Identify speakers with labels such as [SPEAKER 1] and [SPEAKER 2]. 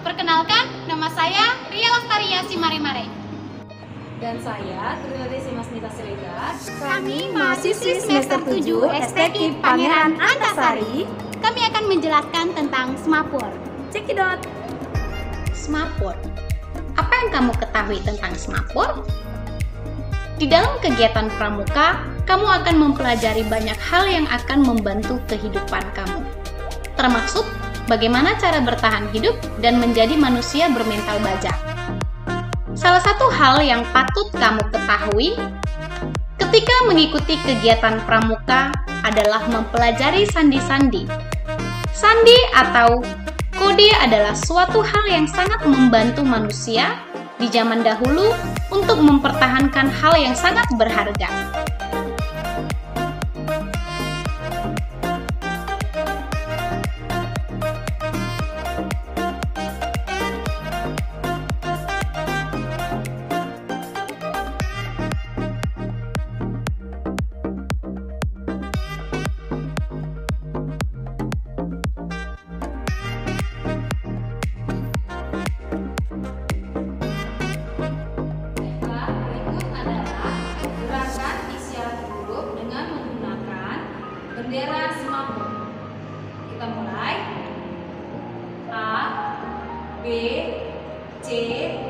[SPEAKER 1] Perkenalkan, nama saya Ria Lastaria Simarimare.
[SPEAKER 2] Dan saya, Trinity Simasnita Siregar.
[SPEAKER 1] Kami mahasiswi semester 7 STKIP Pangeran Antasari. Kami akan menjelaskan tentang Semapur.
[SPEAKER 2] Cekidot.
[SPEAKER 3] Semapur. Apa yang kamu ketahui tentang Semapur? Di dalam kegiatan pramuka, kamu akan mempelajari banyak hal yang akan membantu kehidupan kamu. Termasuk bagaimana cara bertahan hidup dan menjadi manusia bermental baja. Salah satu hal yang patut kamu ketahui ketika mengikuti kegiatan pramuka adalah mempelajari sandi-sandi. Sandi atau kode adalah suatu hal yang sangat membantu manusia di zaman dahulu untuk mempertahankan hal yang sangat berharga.
[SPEAKER 2] Bendera Semapur. Kita mulai. A, B, C,